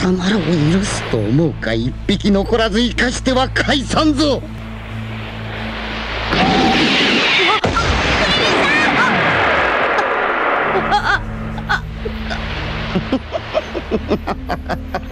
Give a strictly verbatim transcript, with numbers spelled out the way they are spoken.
貴様らを許すと思うか。一匹残らず生かしては返さんぞ。 ああ